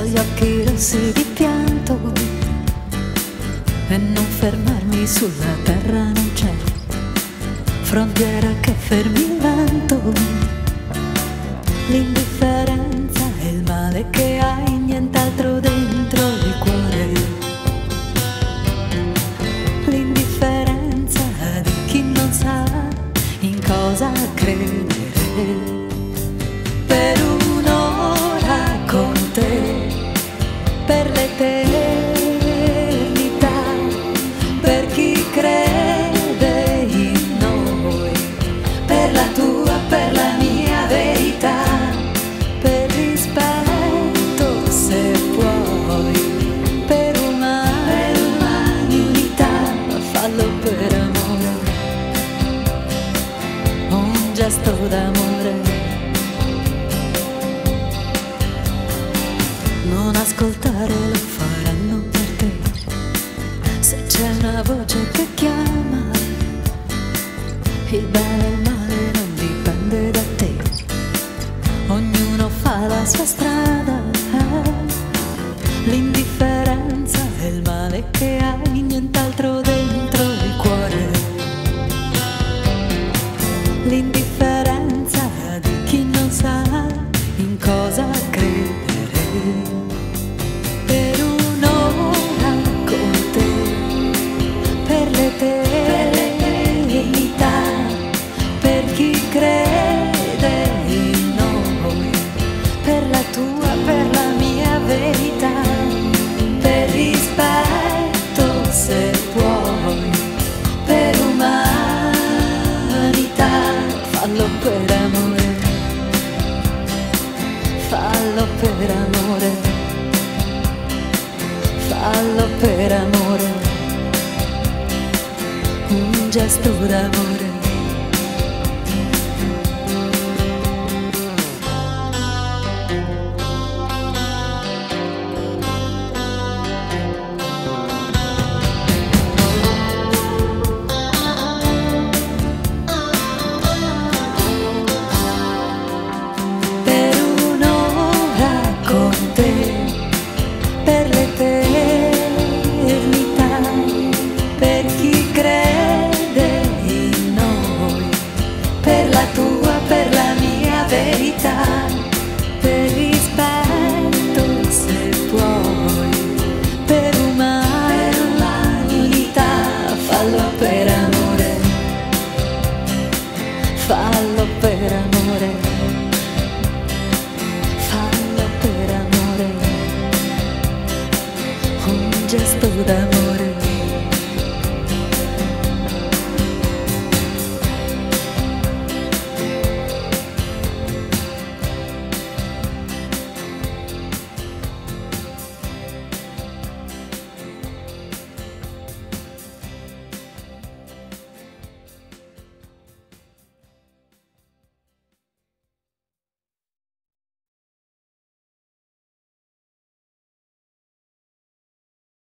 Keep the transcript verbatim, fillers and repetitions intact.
gli occhi rossi di pianto e non fermarmi sulla terra, non c'è frontiera che fermi il vento. L'indifferenza è il male che hai, nient'altro dentro il cuore. L'indifferenza di chi non sa in cosa credere. Per un'ora con te, per l'eternità, per chi crede in noi, per la tua, per la mia verità, per rispetto se puoi, per umanità, fallo per amore, un gesto d'amore. Non ascoltare, lo faranno per te. Se c'è una voce che chiama, il bene e il male non dipende da te. Ognuno fa la sua strada. L'indifferenza è il male che hai, nient'altro dentro il cuore. L'indifferenza di chi non sa in cosa credere. Per un'ora con te, per l'eternità, per chi crede in noi, per la tua, per la mia verità, per rispetto se puoi, per umanità, fallo per amore, fallo per amore. Fallo per amore, un gesto d'amore. Per un'ora con te, per l'eternità, per chi crede in noi, per la tua, per la mia verità, per rispetto se puoi, per umanità, fallo per amore, fallo per amore, fallo per amore, un gesto d'amore.